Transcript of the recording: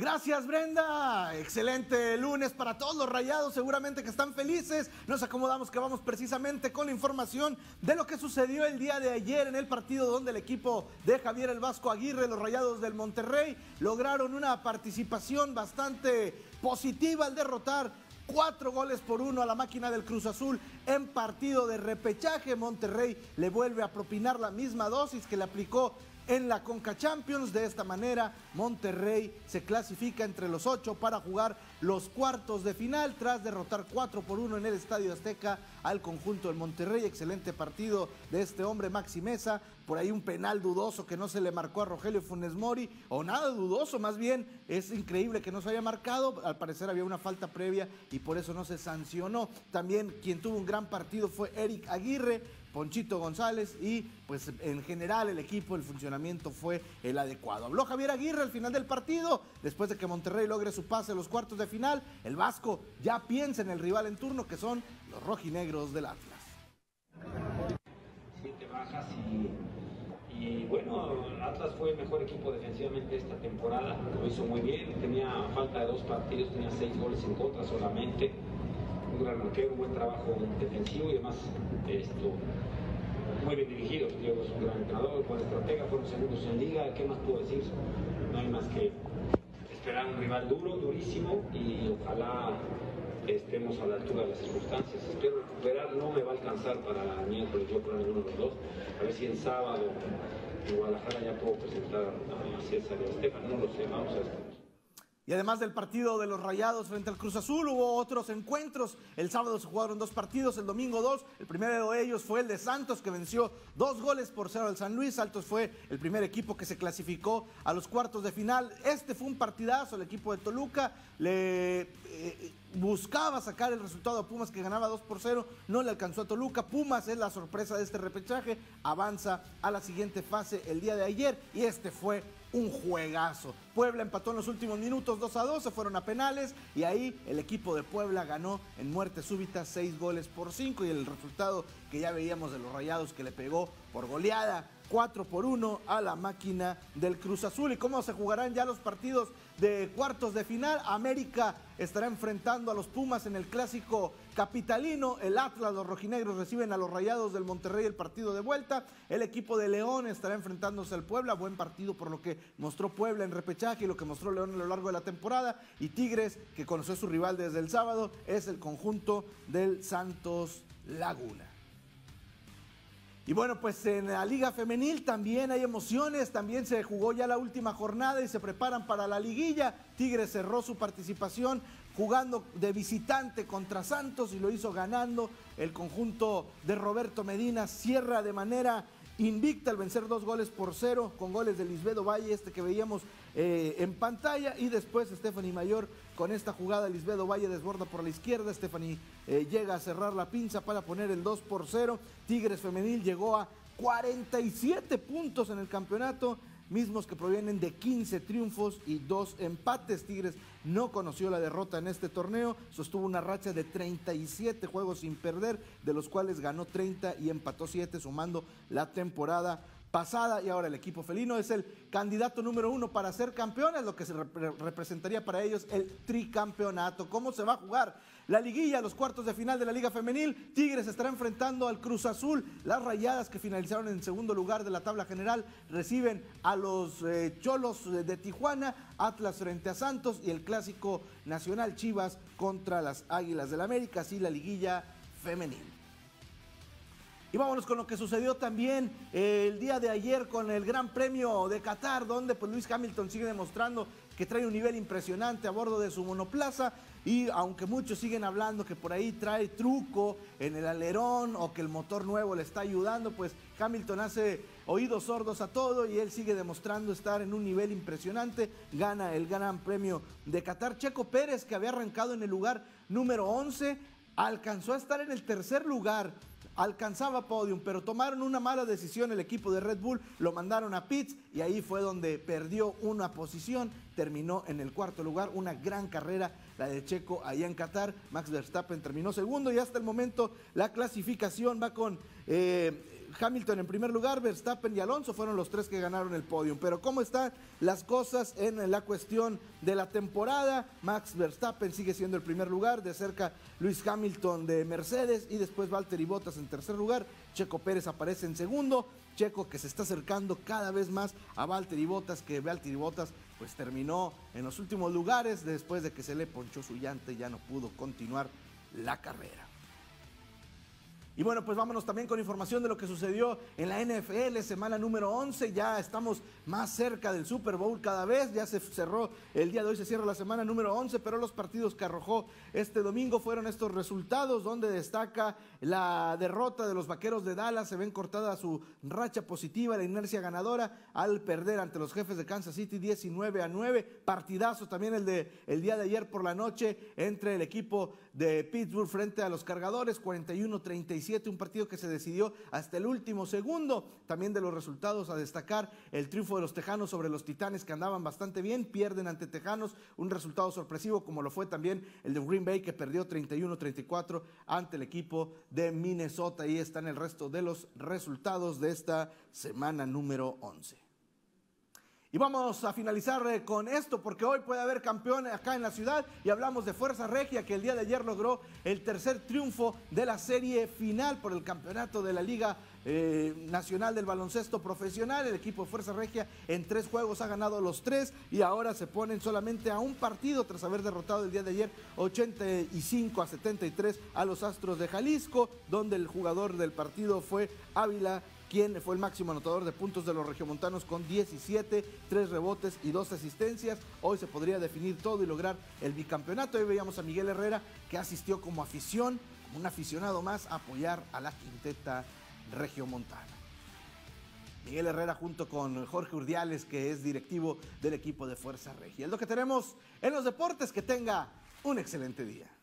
Gracias, Brenda. Excelente lunes para todos los rayados, seguramente que están felices. Nos acomodamos que vamos precisamente con la información de lo que sucedió el día de ayer en el partido donde el equipo de Javier el Vasco Aguirre, los Rayados del Monterrey, lograron una participación bastante positiva al derrotar 4-1 a la máquina del Cruz Azul en partido de repechaje. Monterrey le vuelve a propinar la misma dosis que le aplicó en la Conca Champions. De esta manera, Monterrey se clasifica entre los 8 para jugar los cuartos de final tras derrotar 4-1 en el Estadio Azteca al conjunto del Monterrey. Excelente partido de este hombre, Maxi Meza. Por ahí un penal dudoso que no se le marcó a Rogelio Funes Mori, o nada dudoso, más bien es increíble que no se haya marcado. Al parecer había una falta previa y por eso no se sancionó. También quien tuvo un gran partido fue Eric Aguirre, Ponchito González, y pues en general el equipo, el funcionamiento fue el adecuado. Habló Javier Aguirre al final del partido, después de que Monterrey logre su pase a los cuartos de final. El Vasco ya piensa en el rival en turno, que son los rojinegros del Atlas. 7 bajas y bueno, Atlas fue el mejor equipo defensivamente esta temporada, lo hizo muy bien, tenía falta de 2 partidos, tenía 6 goles en contra solamente. Un gran arquero, un buen trabajo defensivo y además muy bien dirigido. Diego es un gran entrenador, buen estratega, fueron segundos en liga. ¿Qué más puedo decir? No hay más que esperar un rival duro, durísimo, y ojalá estemos a la altura de las circunstancias. Espero recuperar, no me va a alcanzar para miércoles, yo creo, ninguno de los dos. A ver si el sábado en Guadalajara ya puedo presentar a César y a Estefan, no lo sé, vamos a ver. Y además del partido de los Rayados frente al Cruz Azul, hubo otros encuentros. El sábado se jugaron 2 partidos, el domingo 2. El primero de ellos fue el de Santos, que venció 2-0 al San Luis. Santos fue el primer equipo que se clasificó a los cuartos de final. Este fue un partidazo. El equipo de Toluca buscaba sacar el resultado a Pumas, que ganaba 2-0. No le alcanzó a Toluca. Pumas es la sorpresa de este repechaje. Avanza a la siguiente fase el día de ayer y este fue un juegazo. Puebla empató en los últimos minutos 2-2, se fueron a penales y ahí el equipo de Puebla ganó en muerte súbita 6-5, y el resultado que ya veíamos de los Rayados, que le pegó por goleada 4-1 a la máquina del Cruz Azul. ¿Y cómo se jugarán ya los partidos de cuartos de final? América estará enfrentando a los Pumas en el clásico capitalino. El Atlas, los rojinegros, reciben a los Rayados del Monterrey el partido de vuelta. El equipo de León estará enfrentándose al Puebla. Buen partido por lo que mostró Puebla en repechaje y lo que mostró León a lo largo de la temporada. Y Tigres, que conoció a su rival desde el sábado, es el conjunto del Santos Laguna. Y bueno, pues en la Liga Femenil también hay emociones, también se jugó ya la última jornada y se preparan para la liguilla. Tigres cerró su participación jugando de visitante contra Santos y lo hizo ganando. El conjunto de Roberto Medina cierra de manera invicta al vencer 2-0 con goles de Lisbedo Valle, que veíamos en pantalla, y después Stephanie Mayor con esta jugada. Lisbedo Valle desborda por la izquierda, Stephanie llega a cerrar la pinza para poner el 2-0. Tigres femenil llegó a 47 puntos en el campeonato, mismos que provienen de 15 triunfos y 2 empates. Tigres no conoció la derrota en este torneo, sostuvo una racha de 37 juegos sin perder, de los cuales ganó 30 y empató 7, sumando la temporada pasada, y ahora el equipo felino es el candidato número 1 para ser campeones, lo que se representaría para ellos el tricampeonato. ¿Cómo se va a jugar la liguilla, los cuartos de final de la Liga Femenil? Tigres estará enfrentando al Cruz Azul. Las Rayadas, que finalizaron en segundo lugar de la tabla general, reciben a los Cholos de Tijuana. Atlas frente a Santos, y el clásico nacional Chivas contra las Águilas del América. Así la liguilla femenil. Y vámonos con lo que sucedió también el día de ayer con el Gran Premio de Qatar, donde pues Lewis Hamilton sigue demostrando que trae un nivel impresionante a bordo de su monoplaza. Y aunque muchos siguen hablando que por ahí trae truco en el alerón o que el motor nuevo le está ayudando, pues Hamilton hace oídos sordos a todo y él sigue demostrando estar en un nivel impresionante. Gana el Gran Premio de Qatar. Checo Pérez, que había arrancado en el lugar número 11, alcanzó a estar en el tercer lugar. Alcanzaba podium, pero tomaron una mala decisión el equipo de Red Bull, lo mandaron a pits y ahí fue donde perdió una posición, terminó en el cuarto lugar. Una gran carrera la de Checo allá en Qatar. Max Verstappen terminó segundo y hasta el momento la clasificación va con Hamilton en primer lugar, Verstappen y Alonso fueron los 3 que ganaron el podio. Pero ¿cómo están las cosas en la cuestión de la temporada? Max Verstappen sigue siendo el primer lugar, de cerca Lewis Hamilton de Mercedes y después Valtteri Bottas en tercer lugar. Checo Pérez aparece en segundo. Checo que se está acercando cada vez más a Valtteri Bottas, que Valtteri Bottas pues terminó en los últimos lugares después de que se le ponchó su llanta y ya no pudo continuar la carrera. Y bueno, pues vámonos también con información de lo que sucedió en la NFL, semana número 11, ya estamos más cerca del Super Bowl cada vez, ya se cerró, el día de hoy se cierra la semana número 11, pero los partidos que arrojó este domingo fueron estos resultados, donde destaca la derrota de los Vaqueros de Dallas, se ven cortada su racha positiva, la inercia ganadora, al perder ante los Jefes de Kansas City 19-9, partidazo también el día de ayer por la noche entre el equipo de Pittsburgh frente a los Cargadores, 41-37, un partido que se decidió hasta el último segundo. También de los resultados a destacar el triunfo de los Tejanos sobre los Titanes, que andaban bastante bien, pierden ante Tejanos, un resultado sorpresivo como lo fue también el de Green Bay, que perdió 31-34 ante el equipo de Minnesota. Ahí están el resto de los resultados de esta semana número 11. Y vamos a finalizar con esto, porque hoy puede haber campeón acá en la ciudad, y hablamos de Fuerza Regia, que el día de ayer logró el tercer triunfo de la serie final por el campeonato de la Liga Nacional del Baloncesto Profesional. El equipo de Fuerza Regia en 3 juegos ha ganado los 3 y ahora se ponen solamente a un partido tras haber derrotado el día de ayer 85-73 a los Astros de Jalisco, donde el jugador del partido fue Ávila, quien fue el máximo anotador de puntos de los regiomontanos con 17, 3 rebotes y 2 asistencias. Hoy se podría definir todo y lograr el bicampeonato. Hoy veíamos a Miguel Herrera, que asistió como afición, como un aficionado más, a apoyar a la quinteta regiomontana. Miguel Herrera junto con Jorge Urdiales, que es directivo del equipo de Fuerza Regia. Es lo que tenemos en los deportes. Que tenga un excelente día.